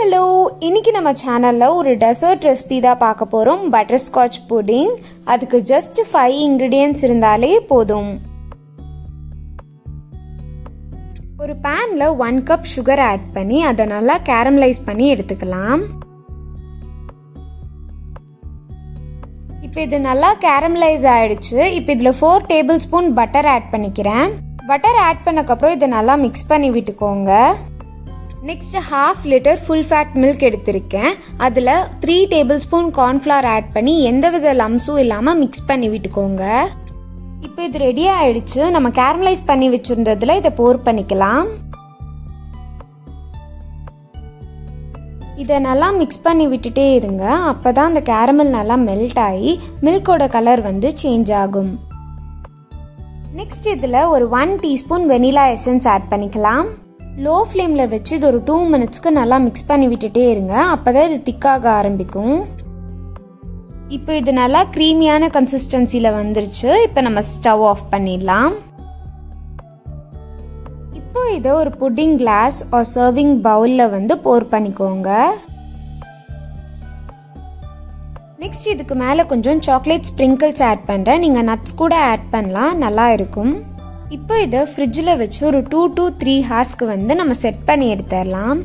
Hello, இன்னைக்கு நம்ம சேனல்ல ஒரு டெசர்ட் ரெசிபி தான் பார்க்க போறோம். Butterscotch pudding. அதுக்கு ஜஸ்ட் 5 ingredients இருந்தாலே போதும். ஒரு பேன்ல 1 கப் சுகர் ஆட் பண்ணி அதை நல்லா கேரமலைஸ் பண்ணி எடுத்துக்கலாம். இப்போ இது நல்லா கேரமலைஸ் ஆயிடுச்சு. இப்போ இதுல 4 tablespoon பட்டர் ஆட் பண்ணிக்கிறேன். பட்டர் ஆட் பண்ணக்கப்புறம் இதை நல்லா மிக்ஸ் பண்ணி விட்டுக்கோங்க. Next 1/2 liter full fat milk எடுத்திருக்கேன். அதில் 3 tablespoon கார்ன்ஃப்ளவர் ஆட் பண்ணி எந்தவித லம்ஸும் இல்லாமல் மிக்ஸ் பண்ணி விட்டுக்கோங்க. இப்போ இது ரெடி ஆயிடுச்சு. நம்ம கேரமலைஸ் பண்ணி வச்சுருந்ததில் இதை போர் பண்ணிக்கலாம். இதை நல்லா மிக்ஸ் பண்ணி விட்டுட்டே இருங்க. அப்போ தான் அந்த கேரமல் நல்லா மெல்ட் ஆகி மில்கோட கலர் வந்து சேஞ்ச் ஆகும். நெக்ஸ்ட் இதில் ஒரு 1 teaspoon வெனிலா எசன்ஸ் ஆட் பண்ணிக்கலாம். லோ ஃப்ளேமில் வச்சு இது ஒரு 2 minutesக்கு நல்லா மிக்ஸ் பண்ணி விட்டுட்டே இருங்க. அப்போ தான் இது திக்காக ஆரம்பிக்கும். இப்போ இது நல்லா க்ரீமியான கன்சிஸ்டன்சியில் வந்துருச்சு. இப்போ நம்ம ஸ்டவ் ஆஃப் பண்ணிடலாம். இப்போ இதை ஒரு புட்டிங் கிளாஸ் ஆர் சர்விங் பவுலில் வந்து போர் பண்ணிக்கோங்க. நெக்ஸ்ட் இதுக்கு மேலே கொஞ்சம் சாக்லேட் ஸ்ப்ரிங்கிள்ஸ் ஆட் பண்ணுறேன். நீங்கள் நட்ஸ் கூட ஆட் பண்ணலாம், நல்லா இருக்கும். இப்போ இதை ஃப்ரிட்ஜில் வச்சு ஒரு 2 to 3 hours வந்து நம்ம செட் பண்ணி எடுத்துடலாம்.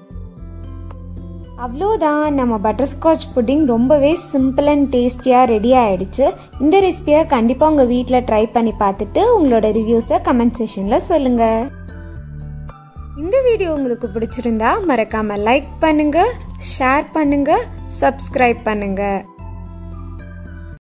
அவ்வளோதான், நம்ம பட்டர்ஸ்காட்ச் புட்டிங் ரொம்பவே சிம்பிள் அண்ட் டேஸ்டியாக ரெடி ஆகிடுச்சு. இந்த ரெசிபியை கண்டிப்பாக உங்கள் வீட்டில் ட்ரை பண்ணி பார்த்துட்டு உங்களோட ரிவ்யூஸை கமெண்ட் செக்ஷனில் சொல்லுங்கள். இந்த வீடியோ உங்களுக்கு பிடிச்சிருந்தா மறக்காமல் லைக் பண்ணுங்கள், ஷேர் பண்ணுங்கள், சப்ஸ்கிரைப் பண்ணுங்கள்.